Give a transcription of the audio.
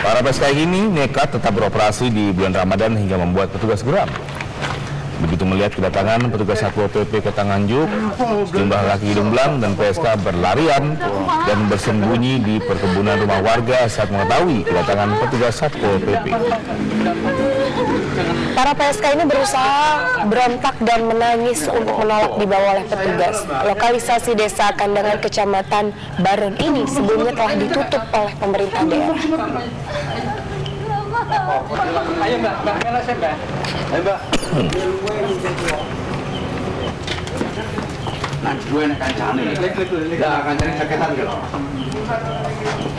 Para PSK ini nekat tetap beroperasi di bulan Ramadan hingga membuat petugas geram. Begitu melihat kedatangan petugas Satpol PP Kota Nganjuk, sejumlah laki hidung belang dan PSK berlarian dan bersembunyi di perkebunan rumah warga saat mengetahui kedatangan petugas Satpol PP. Para PSK ini berusaha berontak dan menangis untuk menolak dibawa oleh petugas. Lokalisasi desa Kandangan Kecamatan Baron ini sebelumnya telah ditutup oleh pemerintah daerah. Ayo Mbak, Mbak. Ayo Mbak. Nah, gue nak kancane. Lah kancane saketan gitu.